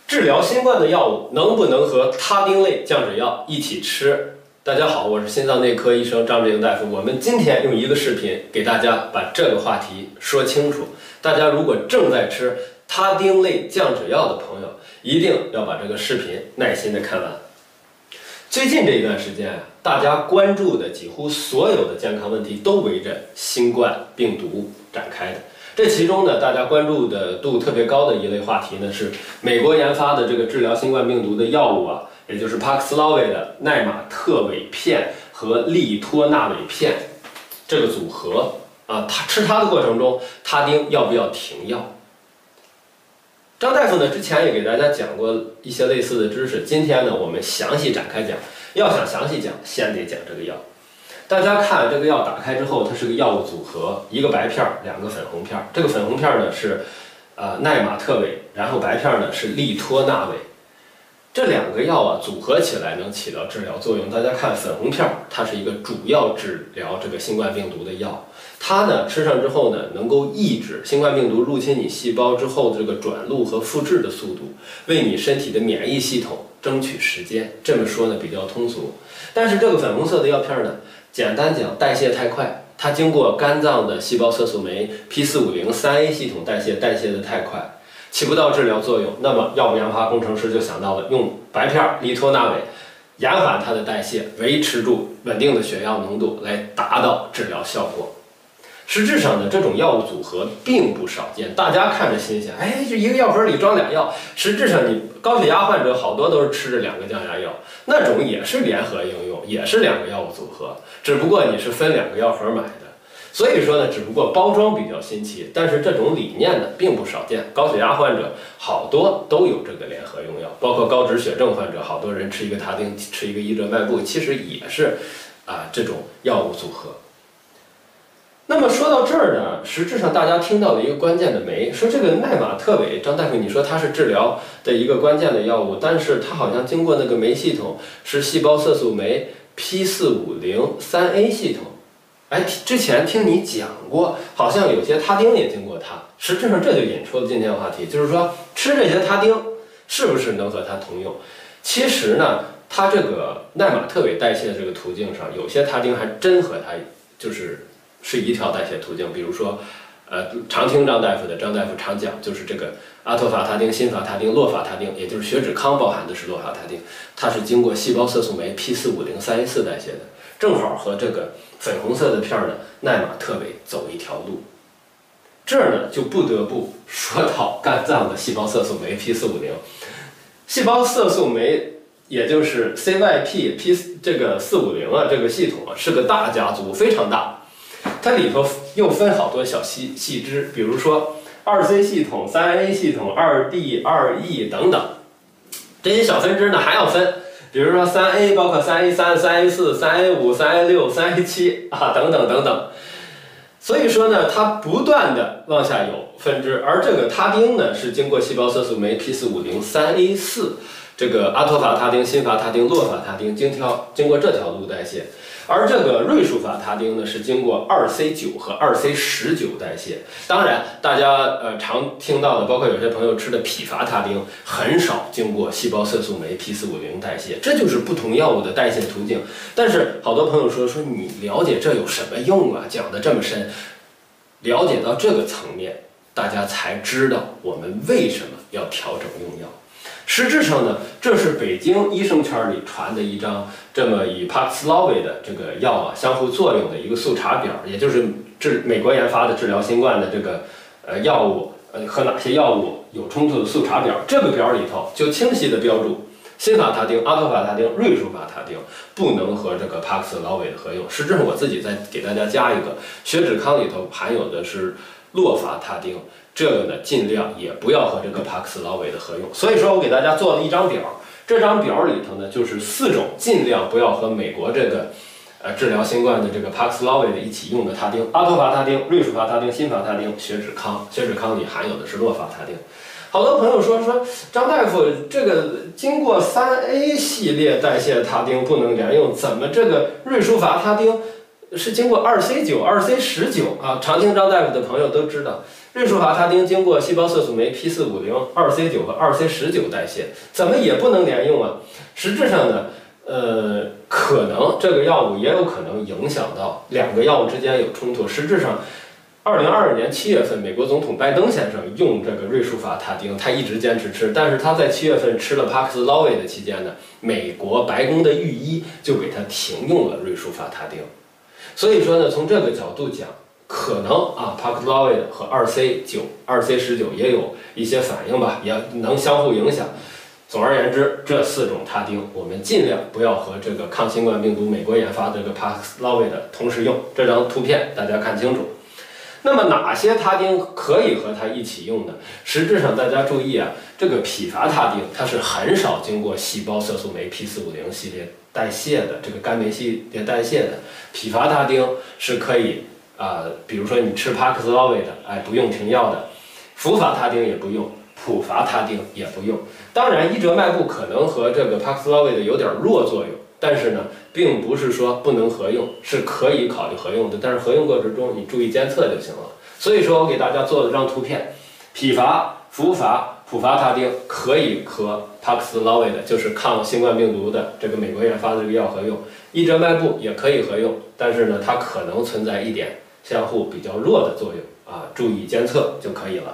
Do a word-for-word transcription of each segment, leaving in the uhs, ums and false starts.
治疗新冠的药物能不能和他汀类降脂药一起吃？大家好，我是心脏内科医生张志英大夫。我们今天用一个视频给大家把这个话题说清楚。大家如果正在吃他汀类降脂药的朋友，一定要把这个视频耐心的看完。最近这一段时间啊，大家关注的几乎所有的健康问题都围着新冠病毒展开的。这其中呢，大家关注的度特别高的一类话题呢，是美国研发的这个治疗新冠病毒的药物啊，也就是帕克斯拉韦的奈玛特韦片和利托那韦片这个组合啊，他吃它的过程中，他汀要不要停药？张大夫呢，之前也给大家讲过一些类似的知识，今天呢，我们详细展开讲。要想详细讲，先得讲这个药。大家看这个药打开之后，它是个药物组合，一个白片儿，两个粉红片儿。这个粉红片儿呢是呃奈玛特韦，然后白片儿呢是利托那韦。这两个药啊组合起来能起到治疗作用。大家看粉红片儿，它是一个主要治疗这个新冠病毒的药，它呢吃上之后呢，能够抑制新冠病毒入侵你细胞之后这个转录和复制的速度，为你身体的免疫系统争取时间。这么说呢比较通俗，但是这个粉红色的药片呢，简单讲，代谢太快，它经过肝脏的细胞色素酶 P 四五零 三 A 系统代谢，代谢的太快，起不到治疗作用。那么药物研发工程师就想到了用白片利托那韦延缓它的代谢，维持住稳定的血药浓度，来达到治疗效果。实质上呢，这种药物组合并不少见，大家看着新鲜，哎，这一个药盒里装俩药。实质上，你高血压患者好多都是吃着两个降压药，那种也是联合应用，也是两个药物组合，只不过你是分两个药盒买的。所以说呢，只不过包装比较新奇，但是这种理念呢并不少见。高血压患者好多都有这个联合用药，包括高脂血症患者，好多人吃一个他汀，吃一个伊折麦布，其实也是啊这种药物组合。那么说到这儿呢，实质上大家听到了一个关键的酶，说这个奈玛特韦，张大夫你说它是治疗的一个关键的药物，但是它好像经过那个酶系统是细胞色素酶 P 四五零 三 A 系统。哎，之前听你讲过，好像有些他汀也经过它。实质上这就引出了今天话题，就是说吃这些他汀是不是能和它同用？其实呢，它这个奈玛特韦代谢的这个途径上，有些他汀还真和它就是是一条代谢途径。比如说，呃，常听张大夫的，张大夫常讲，就是这个阿托法他汀、辛法他汀、洛法他汀，也就是血脂康包含的是洛法他汀，它是经过细胞色素酶 P 四五零 三 A 四代谢的，正好和这个粉红色的片儿呢奈玛特韦走一条路。这儿呢就不得不说到肝脏的细胞色素酶 P 四五零，细胞色素酶也就是 C Y P P 这个四五零啊，这个系统啊是个大家族，非常大。它里头又分好多小细细支，比如说二 C 系统、三 A 系统、二 D、二 E 等等。这些小分支呢还要分，比如说三 A 包括三 A 三、三 A 四、三 A 五、三 A 六、三 A 七啊等等等等。所以说呢，它不断的往下有分支，而这个他汀呢是经过细胞色素酶 P 四五零 三 A 四，这个阿托法他汀、辛法他汀、洛法他汀经条经过这条路代谢。而这个瑞舒法他汀呢，是经过二 C 九 和二 C 十九代谢。当然，大家呃常听到的，包括有些朋友吃的匹伐他汀，很少经过细胞色素酶 P 四五零代谢。这就是不同药物的代谢途径。但是好多朋友说说你了解这有什么用啊？讲得这么深，了解到这个层面，大家才知道我们为什么要调整用药。实质上呢，这是北京医生圈里传的一张这么以帕克斯拉韦的这个药啊相互作用的一个速查表，也就是治美国研发的治疗新冠的这个呃药物呃和哪些药物有冲突的速查表。这个表里头就清晰的标注辛法他汀、阿托法他汀、瑞舒法他汀不能和这个帕克斯拉韦的合用。实质上我自己再给大家加一个，血脂康里头含有的是洛法他汀。这个呢，尽量也不要和这个帕克斯拉韦的合用。所以说我给大家做了一张表，这张表里头呢，就是四种尽量不要和美国这个呃治疗新冠的这个帕克斯拉韦的一起用的他汀：阿托法他汀、瑞舒法他汀、辛法他汀、血脂康。血脂康里含有的是洛法他汀。好多朋友说说张大夫，这个经过三 A 系列代谢他汀不能连用，怎么这个瑞舒法他汀是经过二 C 九、二 C 十九啊？常听张大夫的朋友都知道。 瑞舒伐他汀经过细胞色素酶 P 四五零、二 C 九和二 C 十九代谢，怎么也不能连用啊？实质上呢，呃，可能这个药物也有可能影响到两个药物之间有冲突。实质上，二零二二年七月份，美国总统拜登先生用这个瑞舒伐他汀，他一直坚持吃，但是他在七月份吃了帕克斯劳韦的期间呢，美国白宫的御医就给他停用了瑞舒伐他汀。所以说呢，从这个角度讲，可能啊，帕克斯劳韦和二 C 九、二 C 十九也有一些反应吧，也能相互影响。总而言之，这四种他汀，我们尽量不要和这个抗新冠病毒美国研发的这个帕克斯劳韦的同时用。这张图片大家看清楚。那么哪些他汀可以和它一起用呢？实质上大家注意啊，这个匹伐他汀它是很少经过细胞色素酶 P 四五零系列代谢的，这个肝酶系列代谢的。匹伐他汀是可以啊、呃，比如说你吃帕克斯劳韦的，哎，不用停药的；福伐他汀也不用，普伐他汀也不用。当然，伊折麦布可能和这个帕克斯劳韦的有点弱作用，但是呢，并不是说不能合用，是可以考虑合用的。但是合用过程中你注意监测就行了。所以说我给大家做了张图片，匹伐、福伐、普伐他汀可以和帕克斯劳韦的，就是抗新冠病毒的这个美国研发的这个药合用；伊折麦布也可以合用，但是呢，它可能存在一点相互比较弱的作用啊，注意监测就可以了。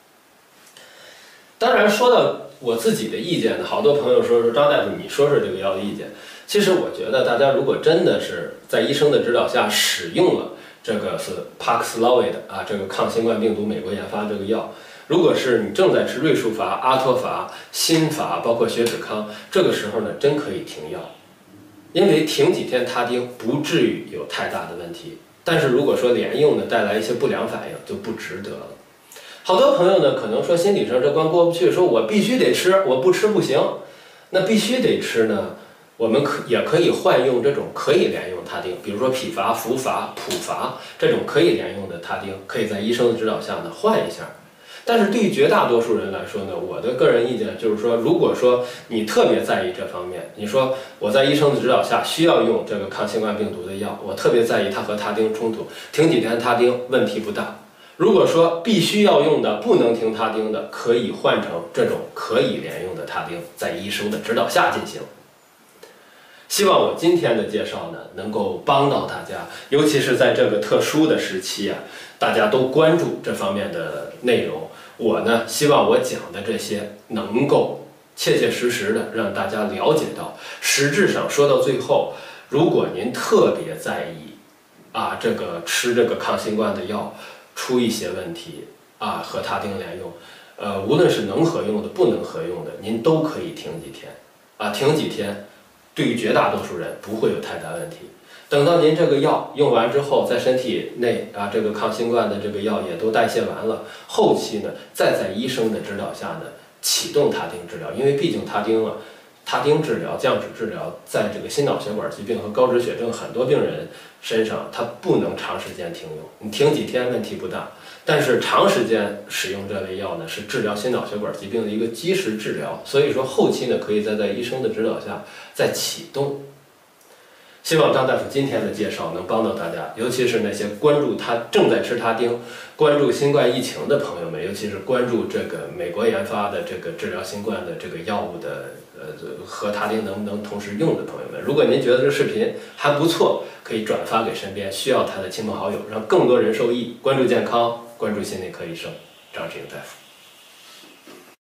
当然，说到我自己的意见呢，好多朋友说说张大夫，你说说这个药的意见。其实我觉得大家如果真的是在医生的指导下使用了这个是帕克斯劳韦的啊，这个抗新冠病毒美国研发这个药，如果是你正在吃瑞舒伐、阿托伐、辛伐，包括血脂康，这个时候呢，真可以停药，因为停几天他汀不至于有太大的问题。但是如果说连用呢，带来一些不良反应，就不值得了。好多朋友呢，可能说心理上这关过不去，说我必须得吃，我不吃不行。那必须得吃呢，我们可也可以换用这种可以连用他汀，比如说匹伐、福伐、普伐这种可以连用的他汀，可以在医生的指导下呢换一下。但是对于绝大多数人来说呢，我的个人意见就是说，如果说你特别在意这方面，你说我在医生的指导下需要用这个抗新冠病毒的药，我特别在意它和他汀冲突，停几天他汀问题不大。如果说必须要用的不能停他汀的，可以换成这种可以连用的他汀，在医生的指导下进行。希望我今天的介绍呢，能够帮到大家，尤其是在这个特殊的时期啊，大家都关注这方面的内容。我呢，希望我讲的这些能够切切实实的让大家了解到，实质上说到最后，如果您特别在意啊，这个吃这个抗新冠的药出一些问题啊，和他汀连用，呃，无论是能合用的、不能合用的，您都可以停几天啊，停几天。对于绝大多数人不会有太大问题。等到您这个药用完之后，在身体内啊，这个抗新冠的这个药也都代谢完了，后期呢，再在医生的指导下呢，启动他汀治疗。因为毕竟他汀啊，他汀治疗、降脂治疗，在这个心脑血管疾病和高脂血症很多病人身上，它不能长时间停用，你停几天问题不大。但是长时间使用这类药呢，是治疗心脑血管疾病的一个基石治疗，所以说后期呢，可以再在医生的指导下再启动。希望张大夫今天的介绍能帮到大家，尤其是那些关注他正在吃他汀、关注新冠疫情的朋友们，尤其是关注这个美国研发的这个治疗新冠的这个药物的呃和他汀能不能同时用的朋友们，如果您觉得这个视频还不错，可以转发给身边需要它的亲朋好友，让更多人受益。关注健康，关注心内科医生张志英大夫。